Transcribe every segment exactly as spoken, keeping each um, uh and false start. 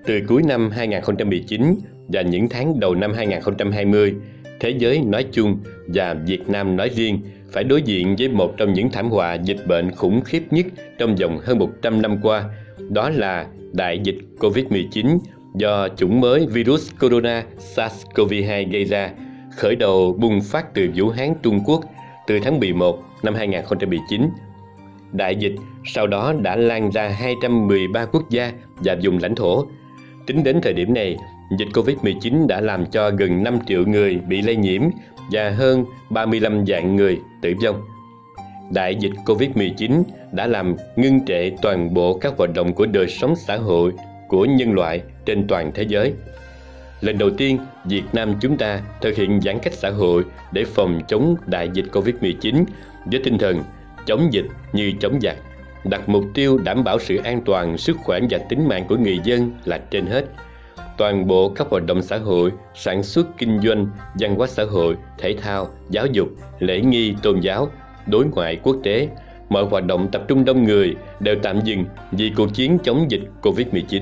Từ cuối năm hai nghìn không trăm mười chín và những tháng đầu năm hai nghìn không trăm hai mươi, thế giới nói chung và Việt Nam nói riêng phải đối diện với một trong những thảm họa dịch bệnh khủng khiếp nhất trong vòng hơn một trăm năm qua, đó là đại dịch Covid mười chín do chủng mới virus corona SARS-xê o vê hai gây ra, khởi đầu bùng phát từ Vũ Hán, Trung Quốc từ tháng mười một năm hai nghìn không trăm mười chín. Đại dịch sau đó đã lan ra hai trăm mười ba quốc gia và vùng lãnh thổ. Tính đến thời điểm này, dịch Covid mười chín đã làm cho gần năm triệu người bị lây nhiễm và hơn ba mươi lăm vạn người tử vong. Đại dịch Covid mười chín đã làm ngưng trệ toàn bộ các hoạt động của đời sống xã hội của nhân loại trên toàn thế giới. Lần đầu tiên, Việt Nam chúng ta thực hiện giãn cách xã hội để phòng chống đại dịch Covid mười chín với tinh thần chống dịch như chống giặc, đặt mục tiêu đảm bảo sự an toàn, sức khỏe và tính mạng của người dân là trên hết. Toàn bộ các hoạt động xã hội, sản xuất, kinh doanh, văn hóa xã hội, thể thao, giáo dục, lễ nghi, tôn giáo, đối ngoại quốc tế, mọi hoạt động tập trung đông người đều tạm dừng vì cuộc chiến chống dịch Covid mười chín.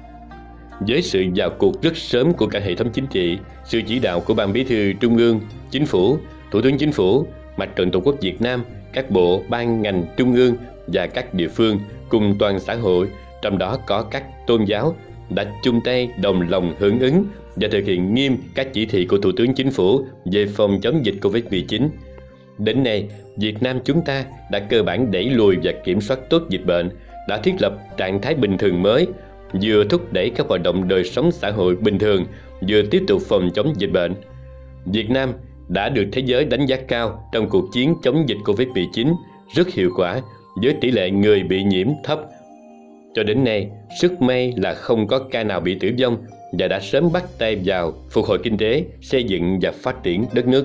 Với sự vào cuộc rất sớm của cả hệ thống chính trị, sự chỉ đạo của Ban Bí thư Trung ương, Chính phủ, Thủ tướng Chính phủ, Mặt trận Tổ quốc Việt Nam, các bộ, ban, ngành trung ương và các địa phương cùng toàn xã hội, trong đó có các tôn giáo, đã chung tay đồng lòng hưởng ứng và thực hiện nghiêm các chỉ thị của Thủ tướng Chính phủ về phòng chống dịch Covid mười chín. Đến nay, Việt Nam chúng ta đã cơ bản đẩy lùi và kiểm soát tốt dịch bệnh, đã thiết lập trạng thái bình thường mới, vừa thúc đẩy các hoạt động đời sống xã hội bình thường, vừa tiếp tục phòng chống dịch bệnh. Việt Nam đã được thế giới đánh giá cao trong cuộc chiến chống dịch Covid mười chín, rất hiệu quả với tỷ lệ người bị nhiễm thấp. Cho đến nay, rất may là không có ca nào bị tử vong và đã sớm bắt tay vào phục hồi kinh tế, xây dựng và phát triển đất nước.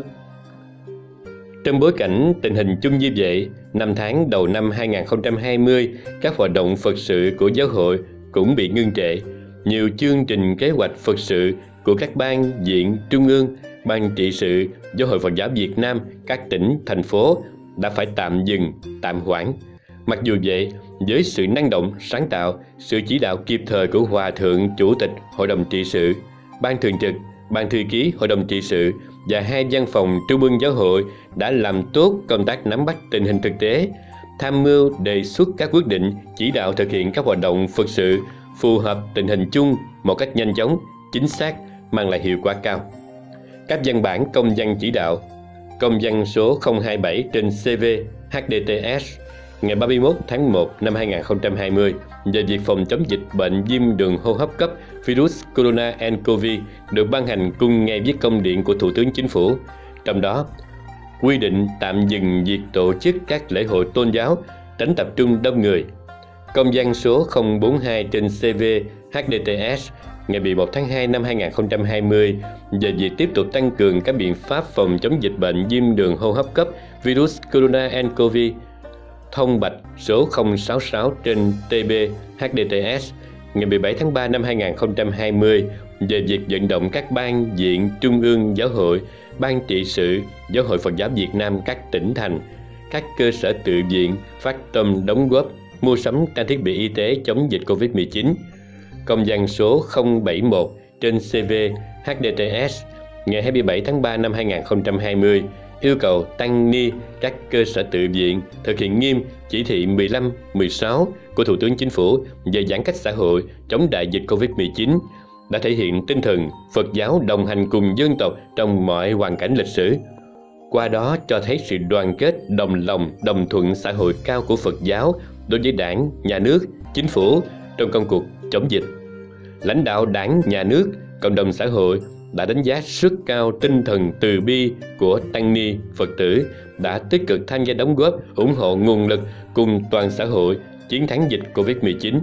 Trong bối cảnh tình hình chung như vậy, năm tháng đầu năm hai nghìn không trăm hai mươi, các hoạt động Phật sự của giáo hội cũng bị ngưng trệ. Nhiều chương trình kế hoạch Phật sự của các ban viện trung ương, ban trị sự, Giáo hội Phật giáo Việt Nam, các tỉnh, thành phố đã phải tạm dừng, tạm hoãn. Mặc dù vậy, với sự năng động, sáng tạo, sự chỉ đạo kịp thời của Hòa Thượng Chủ tịch Hội đồng trị sự, Ban thường trực, Ban thư ký Hội đồng trị sự và hai văn phòng Trung ương Giáo hội đã làm tốt công tác nắm bắt tình hình thực tế, tham mưu đề xuất các quyết định chỉ đạo thực hiện các hoạt động Phật sự phù hợp tình hình chung một cách nhanh chóng, chính xác, mang lại hiệu quả cao. Các văn bản công văn chỉ đạo, công văn số không hai bảy trên C V H D T S ngày ba mươi mốt tháng một năm hai nghìn không trăm hai mươi về việc phòng chống dịch bệnh viêm đường hô hấp cấp virus corona ncov được ban hành cùng ngày với công điện của Thủ tướng Chính phủ. Trong đó, quy định tạm dừng việc tổ chức các lễ hội tôn giáo, tránh tập trung đông người. Công văn số không bốn hai trên C V H D T S ngày mười một tháng hai năm hai nghìn không trăm hai mươi về việc tiếp tục tăng cường các biện pháp phòng chống dịch bệnh viêm đường hô hấp cấp virus corona ncov. Thông bạch số không sáu sáu trên T B H D T S ngày mười bảy tháng ba năm hai nghìn không trăm hai mươi về việc vận động các ban viện trung ương giáo hội, ban trị sự Giáo hội Phật giáo Việt Nam các tỉnh thành, các cơ sở tự viện phát tâm đóng góp mua sắm trang thiết bị y tế chống dịch Covid mười chín. Công văn số không bảy mốt trên C V H D T S ngày hai mươi bảy tháng ba năm hai nghìn không trăm hai mươi yêu cầu tăng ni các cơ sở tự viện thực hiện nghiêm chỉ thị mười lăm, mười sáu của Thủ tướng Chính phủ về giãn cách xã hội chống đại dịch Covid mười chín, đã thể hiện tinh thần Phật giáo đồng hành cùng dân tộc trong mọi hoàn cảnh lịch sử. Qua đó cho thấy sự đoàn kết, đồng lòng, đồng thuận xã hội cao của Phật giáo đối với Đảng, Nhà nước, Chính phủ trong công cuộc chống dịch. Lãnh đạo Đảng, Nhà nước, cộng đồng xã hội đã đánh giá rất cao tinh thần từ bi của tăng ni, Phật tử đã tích cực tham gia đóng góp, ủng hộ nguồn lực cùng toàn xã hội chiến thắng dịch Covid mười chín.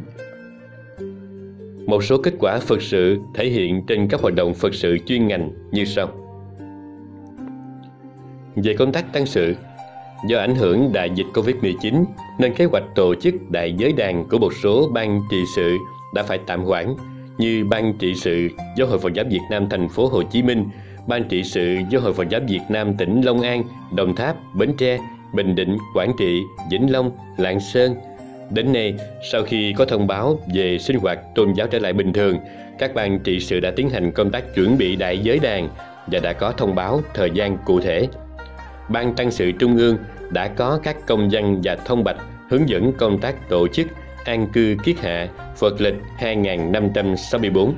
Một số kết quả Phật sự thể hiện trên các hoạt động Phật sự chuyên ngành như sau. Về công tác tăng sự, do ảnh hưởng đại dịch Covid mười chín nên kế hoạch tổ chức đại giới đàn của một số ban trị sự đã phải tạm hoãn, như Ban trị sự Giáo hội Phật giáo Việt Nam thành phố Hồ Chí Minh, Ban trị sự Giáo hội Phật giáo Việt Nam tỉnh Long An, Đồng Tháp, Bến Tre, Bình Định, Quảng Trị, Vĩnh Long, Lạng Sơn, Đến nay, sau khi có thông báo về sinh hoạt tôn giáo trở lại bình thường, các ban trị sự đã tiến hành công tác chuẩn bị đại giới đàn và đã có thông báo thời gian cụ thể. Ban Tăng sự Trung ương đã có các công văn và thông bạch hướng dẫn công tác tổ chức an cư kiết hạ Phật lịch hai nghìn năm trăm sáu mươi tư.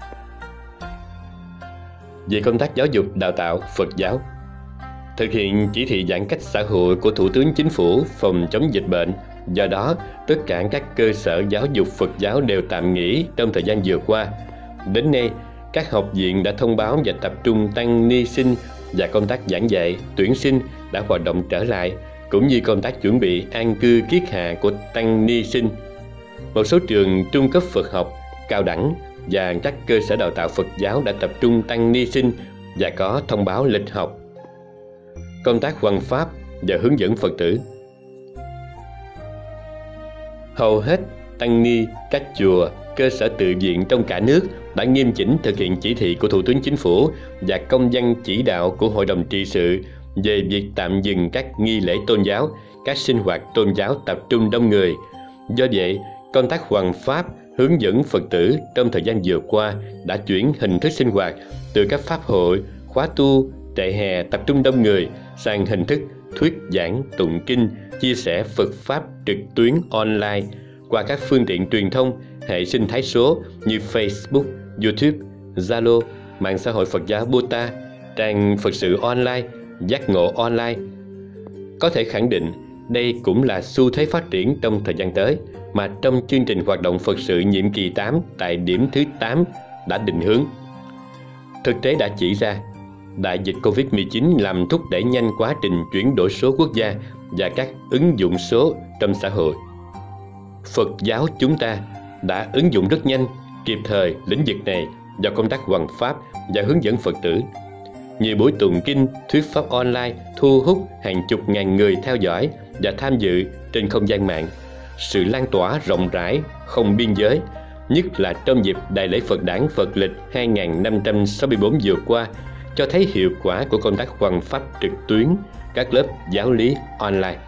Về công tác giáo dục đào tạo Phật giáo, thực hiện chỉ thị giãn cách xã hội của Thủ tướng Chính phủ phòng chống dịch bệnh. Do đó, tất cả các cơ sở giáo dục Phật giáo đều tạm nghỉ trong thời gian vừa qua. Đến nay, các học viện đã thông báo và tập trung tăng ni sinh và công tác giảng dạy, tuyển sinh đã hoạt động trở lại, cũng như công tác chuẩn bị an cư kiết hạ của tăng ni sinh. Một số trường trung cấp Phật học, cao đẳng và các cơ sở đào tạo Phật giáo đã tập trung tăng ni sinh và có thông báo lịch học. Công tác hoằng pháp và hướng dẫn Phật tử. Hầu hết tăng ni, các chùa, cơ sở tự viện trong cả nước đã nghiêm chỉnh thực hiện chỉ thị của Thủ tướng Chính phủ và công văn chỉ đạo của Hội đồng trị sự về việc tạm dừng các nghi lễ tôn giáo, các sinh hoạt tôn giáo tập trung đông người. Do vậy, công tác hoằng pháp, hướng dẫn Phật tử trong thời gian vừa qua đã chuyển hình thức sinh hoạt từ các pháp hội, khóa tu, trại hè tập trung đông người sang hình thức thuyết giảng, tụng kinh, chia sẻ Phật Pháp trực tuyến online qua các phương tiện truyền thông, hệ sinh thái số như Facebook, YouTube, Zalo, mạng xã hội Phật giáo Buddha, trang Phật sự online, giác ngộ online. Có thể khẳng định đây cũng là xu thế phát triển trong thời gian tới mà trong chương trình hoạt động Phật sự nhiệm kỳ tám tại điểm thứ tám đã định hướng. Thực tế đã chỉ ra, đại dịch Covid mười chín làm thúc đẩy nhanh quá trình chuyển đổi số quốc gia và các ứng dụng số trong xã hội. Phật giáo chúng ta đã ứng dụng rất nhanh, kịp thời lĩnh vực này vào công tác hoằng pháp và hướng dẫn Phật tử. Nhiều buổi tụng kinh, thuyết pháp online thu hút hàng chục ngàn người theo dõi và tham dự trên không gian mạng. Sự lan tỏa rộng rãi, không biên giới, nhất là trong dịp Đại lễ Phật đản Phật lịch hai nghìn năm trăm sáu mươi tư vừa qua, cho thấy hiệu quả của công tác hoằng pháp trực tuyến, các lớp giáo lý online.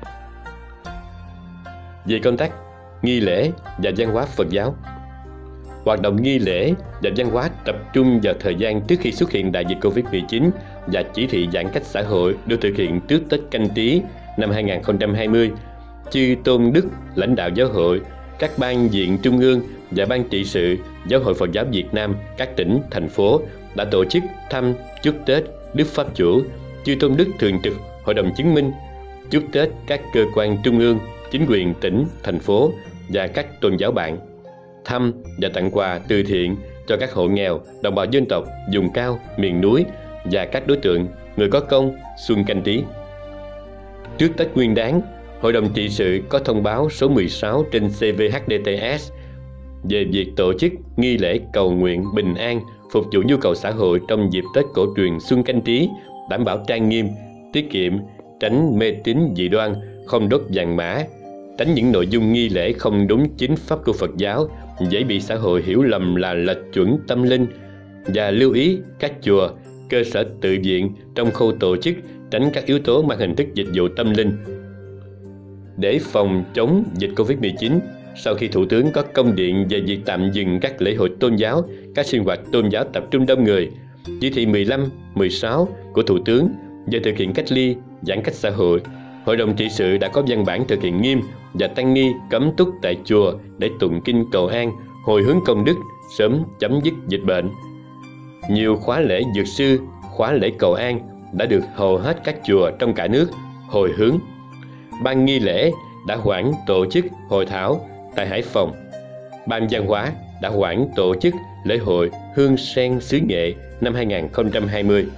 Về công tác nghi lễ và văn hóa Phật giáo, hoạt động nghi lễ và văn hóa tập trung vào thời gian trước khi xuất hiện đại dịch Covid mười chín và chỉ thị giãn cách xã hội được thực hiện trước Tết Canh Tý năm hai nghìn không trăm hai mươi. Chư Tôn Đức, lãnh đạo giáo hội, các ban viện trung ương và ban trị sự Giáo hội Phật giáo Việt Nam, các tỉnh, thành phố đã tổ chức thăm chúc Tết Đức Pháp Chủ, Chư Tôn Đức Thường trực Hội đồng Chứng minh, chúc Tết các cơ quan trung ương, chính quyền tỉnh, thành phố và các tôn giáo bạn, thăm và tặng quà từ thiện cho các hộ nghèo, đồng bào dân tộc, vùng cao, miền núi và các đối tượng người có công xuân Canh Tý. Trước Tết Nguyên đán, Hội đồng trị sự có thông báo số mười sáu trên C V H D T S về việc tổ chức nghi lễ cầu nguyện bình an phục vụ nhu cầu xã hội trong dịp Tết cổ truyền xuân Canh Tý, đảm bảo trang nghiêm, tiết kiệm, tránh mê tín dị đoan, không đốt vàng mã, tránh những nội dung nghi lễ không đúng chính pháp của Phật giáo, dễ bị xã hội hiểu lầm là lệch chuẩn tâm linh, và lưu ý các chùa, cơ sở tự viện trong khâu tổ chức tránh các yếu tố mang hình thức dịch vụ tâm linh. Để phòng chống dịch Covid mười chín, sau khi Thủ tướng có công điện về việc tạm dừng các lễ hội tôn giáo, các sinh hoạt tôn giáo tập trung đông người, chỉ thị mười lăm, mười sáu của Thủ tướng về thực hiện cách ly, giãn cách xã hội, Hội đồng trị sự đã có văn bản thực hiện nghiêm và tăng ni cấm túc tại chùa để tụng kinh cầu an, hồi hướng công đức, sớm chấm dứt dịch bệnh. Nhiều khóa lễ dược sư, khóa lễ cầu an đã được hầu hết các chùa trong cả nước hồi hướng. Ban nghi lễ đã hoãn tổ chức hội thảo tại Hải Phòng. Ban văn hóa đã hoãn tổ chức lễ hội Hương Sen xứ Nghệ năm hai nghìn không trăm hai mươi.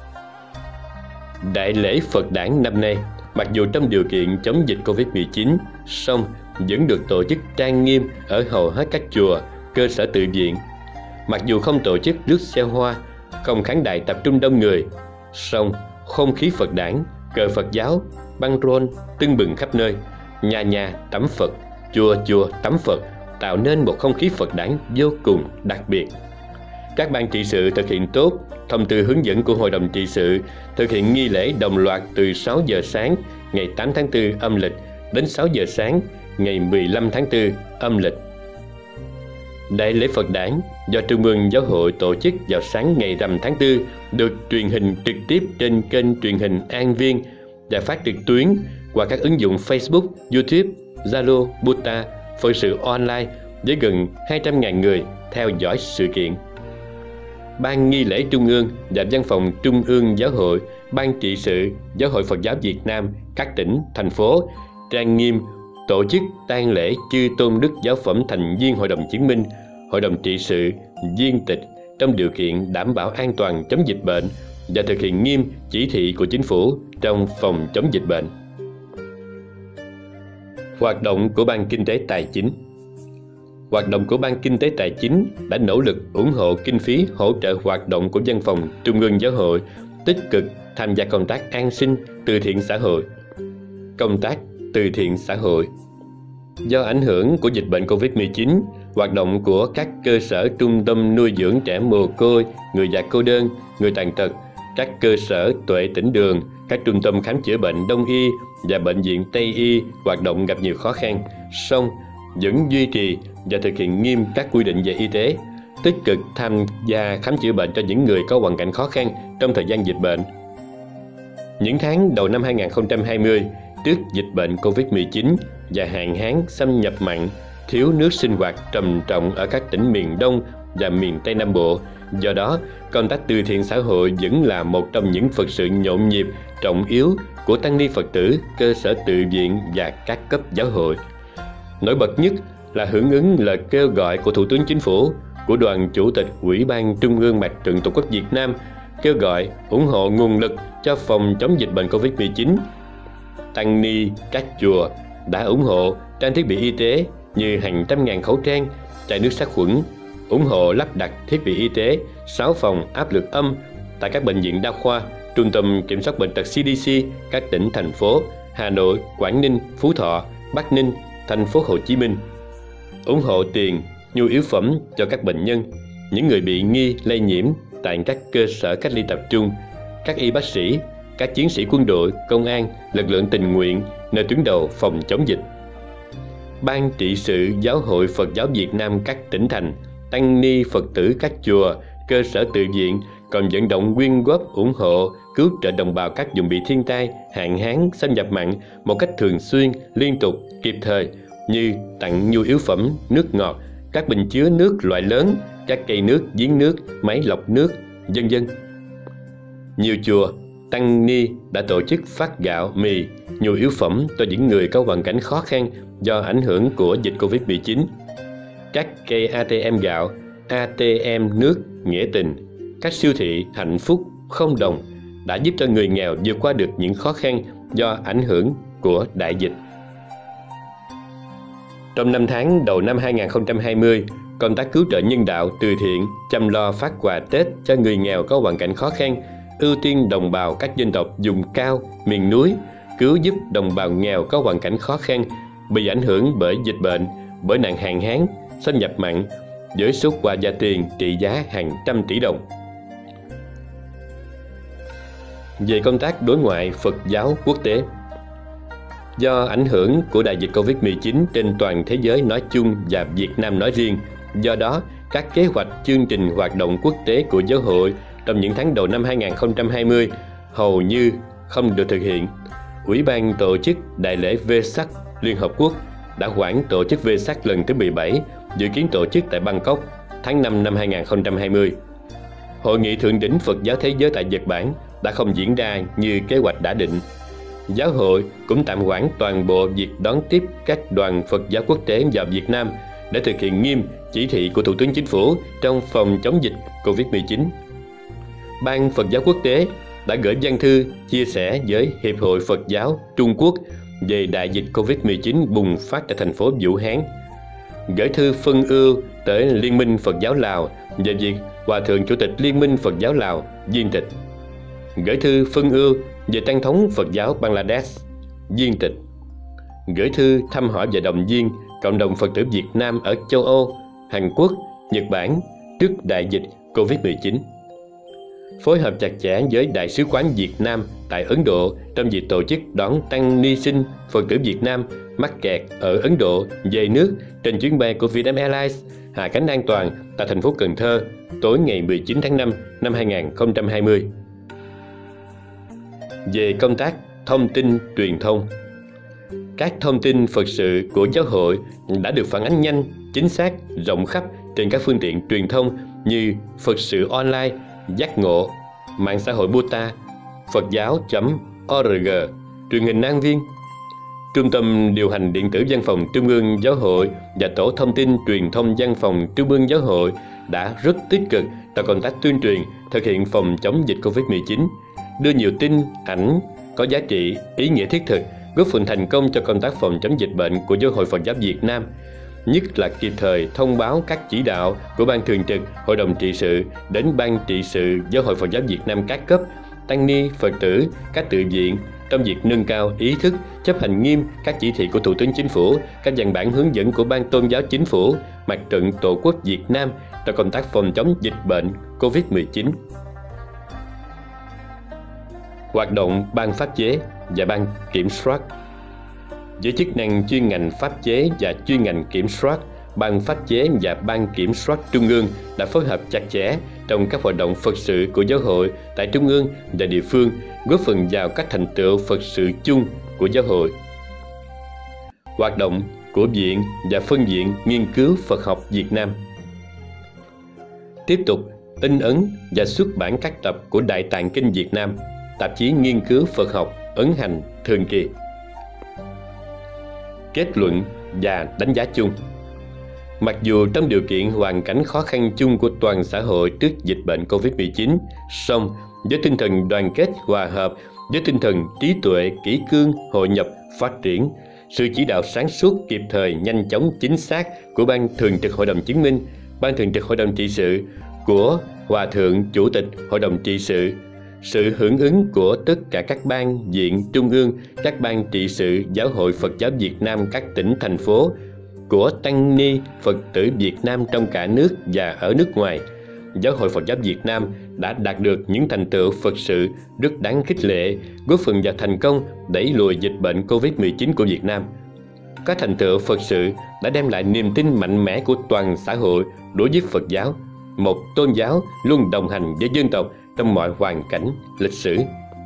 Đại lễ Phật đản năm nay, mặc dù trong điều kiện chống dịch Covid mười chín, song vẫn được tổ chức trang nghiêm ở hầu hết các chùa, cơ sở tự viện. Mặc dù không tổ chức rước xe hoa, không khán đài tập trung đông người, song không khí Phật đản, cờ Phật giáo, băng rôn tưng bừng khắp nơi, nhà nhà tắm Phật, chùa chùa tắm Phật, tạo nên một không khí Phật đản vô cùng đặc biệt. Các ban trị sự thực hiện tốt thông tư hướng dẫn của Hội đồng trị sự, thực hiện nghi lễ đồng loạt từ sáu giờ sáng ngày tám tháng tư âm lịch đến sáu giờ sáng ngày mười lăm tháng tư âm lịch. Đại lễ Phật đản do Trung ương Giáo hội tổ chức vào sáng ngày rằm tháng tư được truyền hình trực tiếp trên kênh truyền hình An Viên và phát trực tuyến qua các ứng dụng Facebook, YouTube, Zalo, Buddha, phận sự online với gần hai trăm nghìn người theo dõi sự kiện. Ban nghi lễ Trung ương và Văn phòng Trung ương Giáo hội, Ban trị sự Giáo hội Phật giáo Việt Nam, các tỉnh, thành phố trang nghiêm tổ chức tang lễ chư tôn đức giáo phẩm thành viên Hội đồng chứng minh, Hội đồng trị sự, viên tịch trong điều kiện đảm bảo an toàn chống dịch bệnh và thực hiện nghiêm chỉ thị của chính phủ trong phòng chống dịch bệnh. Hoạt động của Ban Kinh tế Tài chính. Hoạt động của Ban Kinh tế Tài chính đã nỗ lực ủng hộ kinh phí hỗ trợ hoạt động của Văn phòng Trung ương Giáo hội, tích cực tham gia công tác an sinh, từ thiện xã hội. Công tác từ thiện xã hội. Do ảnh hưởng của dịch bệnh Covid mười chín, hoạt động của các cơ sở trung tâm nuôi dưỡng trẻ mồ côi, người già cô đơn, người tàn tật, các cơ sở tuệ tĩnh đường, các trung tâm khám chữa bệnh đông y và bệnh viện Tây y hoạt động gặp nhiều khó khăn, song vẫn duy trì và thực hiện nghiêm các quy định về y tế, tích cực tham gia khám chữa bệnh cho những người có hoàn cảnh khó khăn trong thời gian dịch bệnh. Những tháng đầu năm hai nghìn không trăm hai mươi, trước dịch bệnh Covid mười chín và hạn hán xâm nhập mặn, thiếu nước sinh hoạt trầm trọng ở các tỉnh miền Đông và miền Tây Nam Bộ. Do đó, công tác từ thiện xã hội vẫn là một trong những Phật sự nhộn nhịp, trọng yếu của tăng ni Phật tử, cơ sở tự viện và các cấp giáo hội. Nổi bật nhất là hưởng ứng lời kêu gọi của Thủ tướng Chính phủ, của Đoàn Chủ tịch Ủy ban Trung ương Mặt trận Tổ quốc Việt Nam, kêu gọi ủng hộ nguồn lực cho phòng chống dịch bệnh Covid mười chín. Tăng ni các chùa đã ủng hộ trang thiết bị y tế như hàng trăm ngàn khẩu trang, chai nước sát khuẩn, ủng hộ lắp đặt thiết bị y tế sáu phòng áp lực âm tại các bệnh viện đa khoa, Trung tâm Kiểm soát Bệnh tật C D C các tỉnh, thành phố Hà Nội, Quảng Ninh, Phú Thọ, Bắc Ninh, thành phố Hồ Chí Minh. Ủng hộ tiền, nhu yếu phẩm cho các bệnh nhân, những người bị nghi lây nhiễm tại các cơ sở cách ly tập trung, các y bác sĩ, các chiến sĩ quân đội, công an, lực lượng tình nguyện nơi tuyến đầu phòng chống dịch. Ban trị sự Giáo hội Phật giáo Việt Nam các tỉnh thành, tăng ni Phật tử các chùa, cơ sở tự viện còn vận động quyên góp ủng hộ cứu trợ đồng bào các vùng bị thiên tai, hạn hán, xâm nhập mặn một cách thường xuyên, liên tục, kịp thời, như tặng nhu yếu phẩm, nước ngọt, các bình chứa nước loại lớn, các cây nước, giếng nước, máy lọc nước, vân vân. Nhiều chùa, tăng ni đã tổ chức phát gạo, mì, nhu yếu phẩm cho những người có hoàn cảnh khó khăn do ảnh hưởng của dịch Covid mười chín. Các cây A T M gạo, A T M nước nghĩa tình, các siêu thị hạnh phúc không đồng đã giúp cho người nghèo vượt qua được những khó khăn do ảnh hưởng của đại dịch. Trong năm tháng đầu năm hai nghìn không trăm hai mươi, công tác cứu trợ nhân đạo, từ thiện, chăm lo phát quà Tết cho người nghèo có hoàn cảnh khó khăn, ưu tiên đồng bào các dân tộc vùng cao, miền núi, cứu giúp đồng bào nghèo có hoàn cảnh khó khăn bị ảnh hưởng bởi dịch bệnh, bởi nạn hạn hán, xâm nhập mặn, với số quà và tiền trị giá hàng trăm tỷ đồng. Về công tác đối ngoại Phật giáo quốc tế, do ảnh hưởng của đại dịch Covid mười chín trên toàn thế giới nói chung và Việt Nam nói riêng, do đó các kế hoạch chương trình hoạt động quốc tế của giáo hội trong những tháng đầu năm hai nghìn không trăm hai mươi hầu như không được thực hiện. Ủy ban tổ chức Đại lễ Vesak Liên Hợp Quốc đã hoãn tổ chức Vesak lần thứ mười bảy, dự kiến tổ chức tại Bangkok tháng năm năm hai nghìn không trăm hai mươi. Hội nghị thượng đỉnh Phật giáo thế giới tại Nhật Bản đã không diễn ra như kế hoạch đã định. Giáo hội cũng tạm hoãn toàn bộ việc đón tiếp các đoàn Phật giáo quốc tế vào Việt Nam để thực hiện nghiêm chỉ thị của Thủ tướng Chính phủ trong phòng chống dịch Covid mười chín. Ban Phật giáo quốc tế đã gửi văn thư chia sẻ với Hiệp hội Phật giáo Trung Quốc về đại dịch Covid mười chín bùng phát tại thành phố Vũ Hán, gửi thư phân ưu tới Liên minh Phật giáo Lào về việc Hòa thượng Chủ tịch Liên minh Phật giáo Lào viên tịch, gửi thư phân ưu về Tăng thống Phật giáo Bangladesh viên tịch, gửi thư thăm hỏi và động viên cộng đồng Phật tử Việt Nam ở châu Âu, Hàn Quốc, Nhật Bản trước đại dịch Covid mười chín. Phối hợp chặt chẽ với Đại sứ quán Việt Nam tại Ấn Độ trong việc tổ chức đón tăng ni sinh Phật tử Việt Nam mắc kẹt ở Ấn Độ về nước trên chuyến bay của Vietnam Airlines hạ cánh an toàn tại thành phố Cần Thơ tối ngày mười chín tháng năm năm hai nghìn không trăm hai mươi. Về công tác thông tin truyền thông, các thông tin Phật sự của giáo hội đã được phản ánh nhanh, chính xác, rộng khắp trên các phương tiện truyền thông như Phật sự online, giác ngộ, mạng xã hội Buddha, Phật giáo chấm org, truyền hình An Viên. Trung tâm điều hành điện tử Văn phòng Trung ương Giáo hội và Tổ thông tin truyền thông Văn phòng Trung ương Giáo hội đã rất tích cực trong công tác tuyên truyền thực hiện phòng chống dịch Covid mười chín, đưa nhiều tin, ảnh có giá trị, ý nghĩa thiết thực, góp phần thành công cho công tác phòng chống dịch bệnh của Giáo hội Phật giáo Việt Nam, nhất là kịp thời thông báo các chỉ đạo của Ban Thường trực Hội đồng trị sự đến Ban trị sự Giáo hội Phật giáo Việt Nam các cấp, tăng ni, Phật tử, các tự viện trong việc nâng cao ý thức, chấp hành nghiêm các chỉ thị của Thủ tướng Chính phủ, các văn bản hướng dẫn của Ban Tôn giáo Chính phủ, Mặt trận Tổ quốc Việt Nam trong công tác phòng chống dịch bệnh Covid mười chín. Hoạt động Ban pháp chế và Ban kiểm soát. Với chức năng chuyên ngành pháp chế và chuyên ngành kiểm soát, Ban pháp chế và Ban kiểm soát Trung ương đã phối hợp chặt chẽ trong các hoạt động Phật sự của giáo hội tại Trung ương và địa phương, góp phần vào các thành tựu Phật sự chung của giáo hội. Hoạt động của Viện và Phân viện Nghiên cứu Phật học Việt Nam. Tiếp tục in ấn và xuất bản các tập của Đại Tạng Kinh Việt Nam, tạp chí nghiên cứu Phật học ấn hành thường kỳ. Kết luận và đánh giá chung. Mặc dù trong điều kiện hoàn cảnh khó khăn chung của toàn xã hội trước dịch bệnh Covid mười chín, song với tinh thần đoàn kết hòa hợp, với tinh thần trí tuệ, kỷ cương, hội nhập, phát triển, sự chỉ đạo sáng suốt, kịp thời, nhanh chóng, chính xác của Ban Thường trực Hội đồng Chứng minh, Ban Thường trực Hội đồng Trị sự, của Hòa Thượng Chủ tịch Hội đồng Trị sự, sự hưởng ứng của tất cả các ban, viện, trung ương, các ban trị sự Giáo hội Phật giáo Việt Nam các tỉnh, thành phố, của tăng ni Phật tử Việt Nam trong cả nước và ở nước ngoài, Giáo hội Phật giáo Việt Nam đã đạt được những thành tựu Phật sự rất đáng khích lệ, góp phần vào thành công đẩy lùi dịch bệnh Covid mười chín của Việt Nam. Các thành tựu Phật sự đã đem lại niềm tin mạnh mẽ của toàn xã hội đối với Phật giáo, một tôn giáo luôn đồng hành với dân tộc trong mọi hoàn cảnh lịch sử.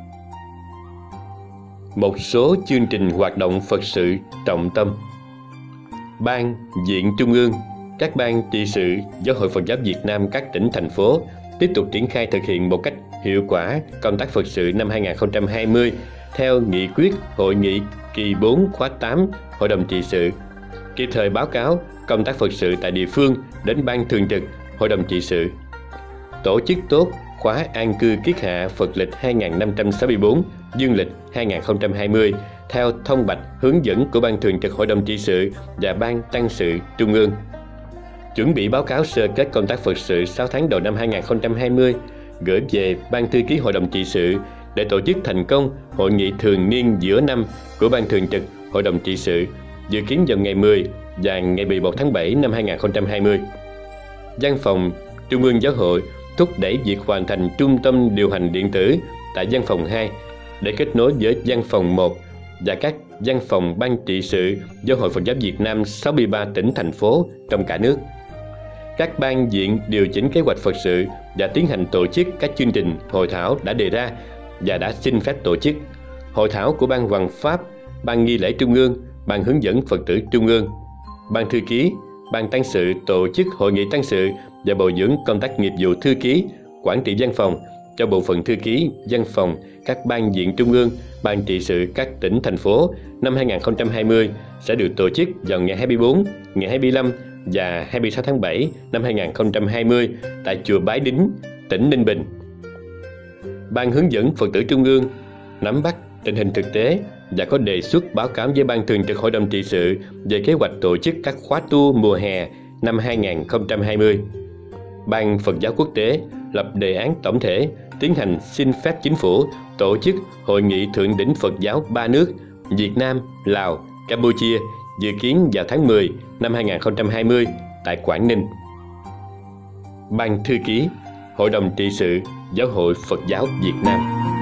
Một số chương trình hoạt động Phật sự trọng tâm. Ban, viện Trung ương, các ban trị sự Giáo hội Phật giáo Việt Nam các tỉnh, thành phố tiếp tục triển khai thực hiện một cách hiệu quả công tác Phật sự năm hai nghìn không trăm hai mươi theo nghị quyết Hội nghị kỳ bốn khóa tám Hội đồng trị sự, kịp thời báo cáo công tác Phật sự tại địa phương đến Ban Thường trực Hội đồng trị sự. Tổ chức tốt khóa an cư kiết hạ Phật lịch hai nghìn năm trăm sáu mươi tư, dương lịch hai nghìn không trăm hai mươi theo thông bạch hướng dẫn của Ban Thường trực Hội đồng trị sự và Ban Tăng sự Trung ương. Chuẩn bị báo cáo sơ kết công tác Phật sự sáu tháng đầu năm hai nghìn không trăm hai mươi, gửi về Ban Thư ký Hội đồng trị sự để tổ chức thành công hội nghị thường niên giữa năm của Ban Thường trực Hội đồng trị sự, dự kiến vào ngày mười và ngày mười một tháng bảy năm hai nghìn không trăm hai mươi. Văn phòng Trung ương Giáo hội thúc đẩy việc hoàn thành trung tâm điều hành điện tử tại văn phòng hai để kết nối với văn phòng một và các văn phòng Ban trị sự Giáo hội Phật giáo Việt Nam sáu mươi ba tỉnh, thành phố trong cả nước. Các ban viện điều chỉnh kế hoạch Phật sự và tiến hành tổ chức các chương trình hội thảo đã đề ra và đã xin phép tổ chức. Hội thảo của Ban Hoằng Pháp, Ban Nghi lễ Trung ương, Ban hướng dẫn Phật tử Trung ương, Ban thư ký, Ban tăng sự tổ chức hội nghị tăng sự và bồi dưỡng công tác nghiệp vụ thư ký, quản trị văn phòng cho bộ phận thư ký văn phòng các ban viện Trung ương, Ban trị sự các tỉnh, thành phố năm hai nghìn không trăm hai mươi sẽ được tổ chức vào ngày hai mươi tư, ngày hai mươi lăm và hai mươi sáu tháng bảy năm hai nghìn không trăm hai mươi tại chùa Bái Đính, tỉnh Ninh Bình. Ban hướng dẫn Phật tử Trung ương nắm bắt tình hình thực tế và có đề xuất báo cáo với Ban Thường trực Hội đồng trị sự về kế hoạch tổ chức các khóa tu mùa hè năm hai nghìn không trăm hai mươi. Ban Phật giáo quốc tế lập đề án tổng thể, tiến hành xin phép chính phủ tổ chức hội nghị thượng đỉnh Phật giáo ba nước Việt Nam, Lào, Campuchia dự kiến vào tháng mười năm hai nghìn không trăm hai mươi tại Quảng Ninh. Ban thư ký Hội đồng trị sự Giáo hội Phật giáo Việt Nam.